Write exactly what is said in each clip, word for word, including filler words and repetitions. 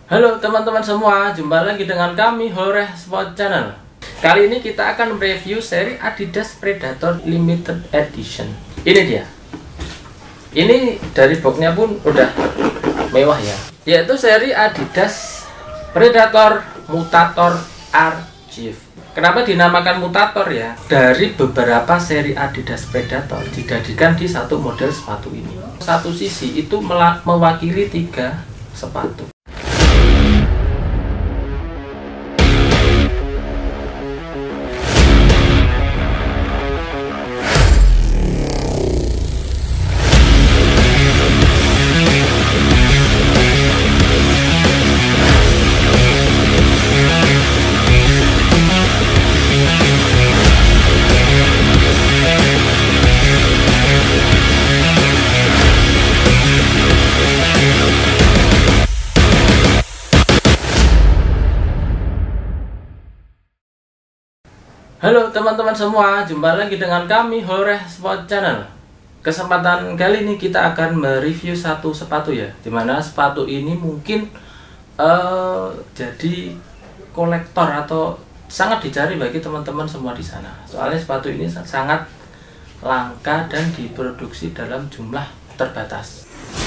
Halo teman-teman semua, jumpa lagi dengan kami Horeh Sport Channel. Kali ini kita akan review seri Adidas Predator Limited Edition. Ini dia. Ini dari boxnya pun udah mewah ya, yaitu seri Adidas Predator Mutator Archive. Kenapa dinamakan Mutator ya? Dari beberapa seri Adidas Predator dijadikan di satu model sepatu ini. Satu sisi itu mewakili tiga sepatu. Halo teman-teman semua, jumpa lagi dengan kami Horeh Sport Channel. Kesempatan kali ini kita akan mereview satu sepatu ya, dimana sepatu ini mungkin uh, jadi kolektor atau sangat dicari bagi teman-teman semua di sana. Soalnya sepatu ini sangat langka dan diproduksi dalam jumlah terbatas.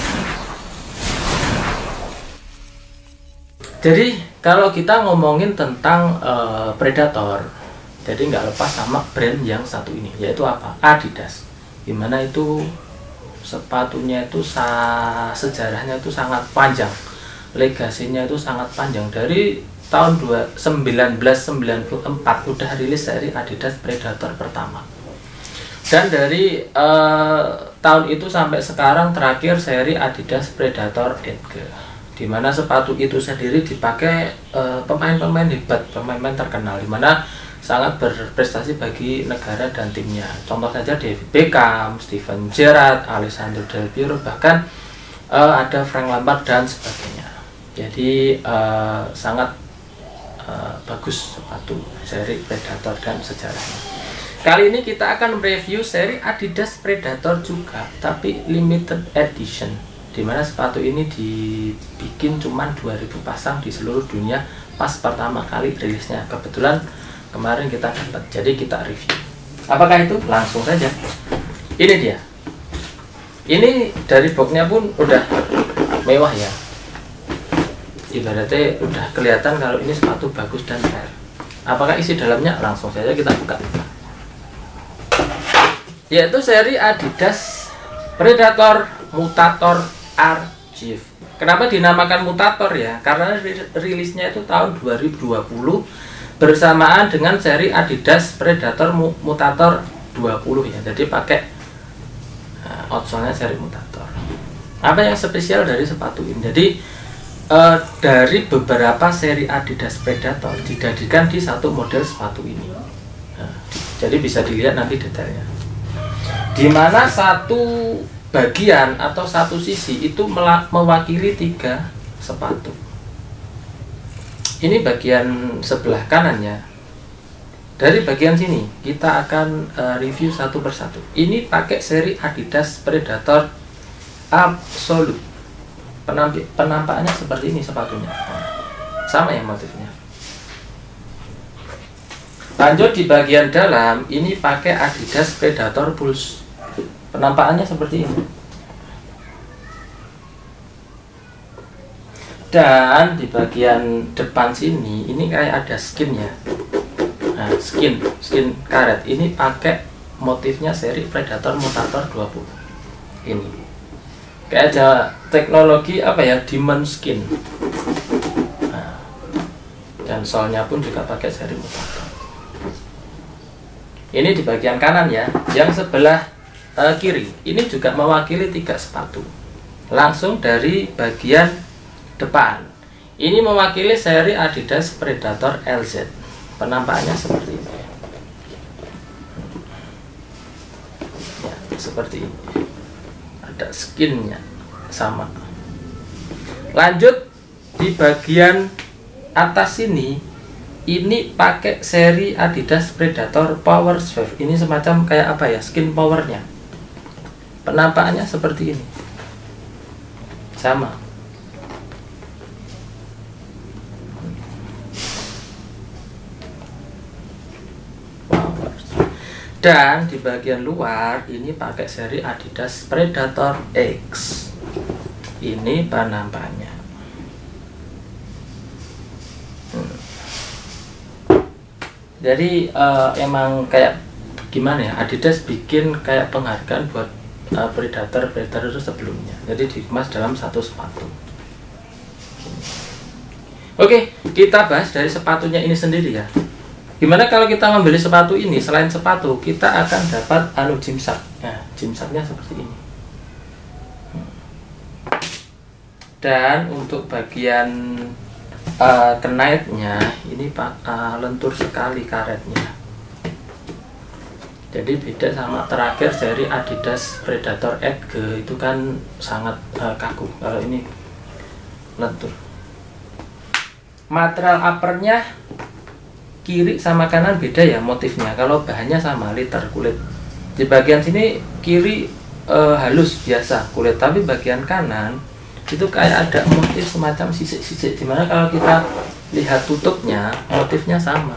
Jadi kalau kita ngomongin tentang uh, Predator, jadi nggak lepas sama brand yang satu ini, yaitu apa? Adidas. Dimana itu sepatunya itu sa sejarahnya itu sangat panjang, legasinya itu sangat panjang. Dari tahun seribu sembilan ratus sembilan puluh empat udah rilis seri Adidas Predator pertama. Dan dari uh, tahun itu sampai sekarang terakhir seri Adidas Predator Edge. Dimana sepatu itu sendiri dipakai pemain-pemain uh, hebat, pemain-pemain terkenal, dimana sangat berprestasi bagi negara dan timnya. Contoh saja David Beckham, Steven Gerrard, Alessandro Del Piero, bahkan uh, ada Frank Lampard dan sebagainya. Jadi uh, sangat uh, bagus sepatu seri Predator dan sejarahnya. Kali ini kita akan review seri Adidas Predator juga, tapi limited edition, dimana sepatu ini dibikin cuma dua ribu pasang di seluruh dunia pas pertama kali rilisnya. Kebetulan kemarin kita dapat, jadi kita review. Apakah itu? Langsung saja. Ini dia. Ini dari boxnya pun udah mewah ya. Ibaratnya udah kelihatan kalau ini sepatu bagus dan rare. Apakah isi dalamnya? Langsung saja kita buka. Yaitu seri Adidas Predator Mutator Archive. Kenapa dinamakan Mutator ya? Karena rilisnya itu tahun dua ribu dua puluh bersamaan dengan seri Adidas Predator Mutator dua puluh ya. Jadi pakai uh, outsole-nya seri Mutator. Apa yang spesial dari sepatu ini? Jadi uh, dari beberapa seri Adidas Predator dijadikan di satu model sepatu ini. Nah, jadi bisa dilihat nanti detailnya. Dimana satu bagian atau satu sisi itu mewakili tiga sepatu. Ini bagian sebelah kanannya. Dari bagian sini kita akan uh, review satu persatu. Ini pakai seri Adidas Predator Absolute. Penampi penampakannya seperti ini sepatunya. Sama ya motifnya. Lanjut di bagian dalam, ini pakai Adidas Predator Pulse. Penampakannya seperti ini. Dan di bagian depan sini ini kayak ada skinnya. Nah, skin, skin karet. Ini pakai motifnya seri Predator Mutator dua puluh. Ini. Kayak ada teknologi apa ya? Diamond skin. Nah, dan solnya pun juga pakai seri Mutator. Ini di bagian kanan ya. Yang sebelah uh, kiri ini juga mewakili tiga sepatu. Langsung dari bagian depan ini mewakili seri Adidas Predator L Z. Penampakannya seperti ini ya, seperti ini, ada skinnya sama. Lanjut di bagian atas sini, ini pakai seri Adidas Predator Power Swift. Ini semacam kayak apa ya, skin powernya. Penampakannya seperti ini, sama. Dan di bagian luar ini pakai seri Adidas Predator X. Ini penampakannya. Hmm. Jadi uh, emang kayak gimana ya, Adidas bikin kayak penghargaan buat uh, Predator Predator itu sebelumnya. Jadi dikemas dalam satu sepatu. Oke, kita bahas dari sepatunya ini sendiri ya. Gimana kalau kita membeli sepatu ini, selain sepatu kita akan dapat anu gymshark. Nah, gymsharknya seperti ini. Dan untuk bagian uh, kenaiknya ini uh, lentur sekali karetnya. Jadi beda sama terakhir dari Adidas Predator X itu kan sangat uh, kaku. Kalau ini lentur. Material uppernya kiri sama kanan beda ya motifnya. Kalau bahannya sama, liter kulit. Di bagian sini kiri e, halus biasa kulit, tapi bagian kanan itu kayak ada motif semacam sisik-sisik. Dimana kalau kita lihat tutupnya, motifnya sama.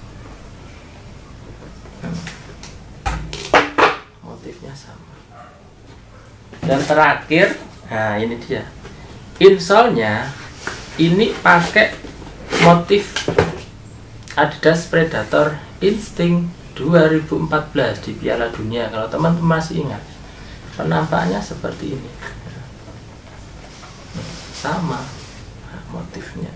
Motifnya sama. Dan terakhir, nah ini dia. Insole-nya ini pakai motif Adidas Predator Instinct dua ribu empat belas di Piala Dunia. Kalau teman-teman masih ingat, penampakannya seperti ini, sama motifnya.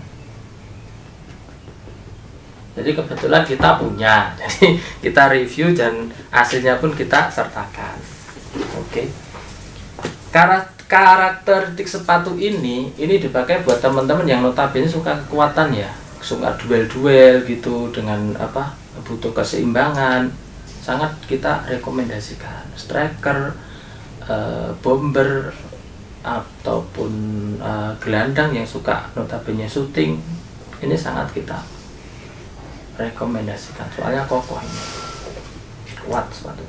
Jadi kebetulan kita punya, jadi kita review dan hasilnya pun kita sertakan. Oke. Karakteristik sepatu ini, ini dipakai buat teman-teman yang notabene suka kekuatan ya. Suka duel-duel gitu dengan apa, butuh keseimbangan, sangat kita rekomendasikan. Striker, uh, bomber ataupun uh, gelandang yang suka notabene shooting, ini sangat kita rekomendasikan. Soalnya kokoh ini, kuat sepatu.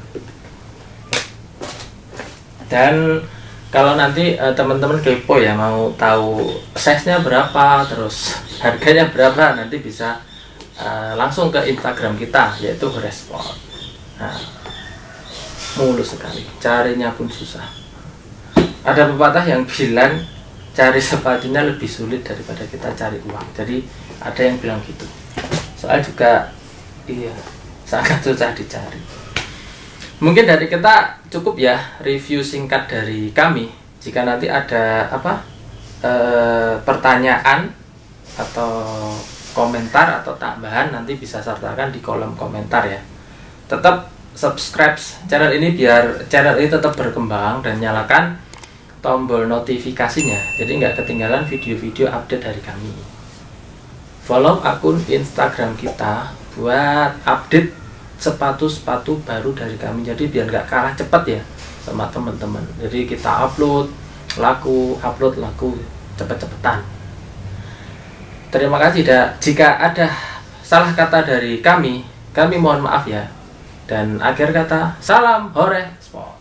Dan kalau nanti uh, teman-teman kepo ya, mau tahu size-nya berapa, terus harganya berapa, nanti bisa uh, langsung ke Instagram kita, yaitu Horesport. Nah, mulus sekali, carinya pun susah. Ada pepatah yang bilang cari sepatunya lebih sulit daripada kita cari uang. Jadi ada yang bilang gitu. Soal juga iya, sangat susah dicari. Mungkin dari kita cukup ya review singkat dari kami. Jika nanti ada apa e, pertanyaan atau komentar atau tambahan, nanti bisa sertakan di kolom komentar ya. Tetap subscribe channel ini biar channel ini tetap berkembang, dan nyalakan tombol notifikasinya jadi nggak ketinggalan video-video update dari kami. Follow akun Instagram kita buat update sepatu-sepatu baru dari kami, jadi biar nggak kalah cepat ya sama teman-teman. Jadi kita upload laku, upload laku cepet-cepetan. Terima kasih. Jika ada salah kata dari kami, kami mohon maaf ya. Dan akhir kata, salam Horesport.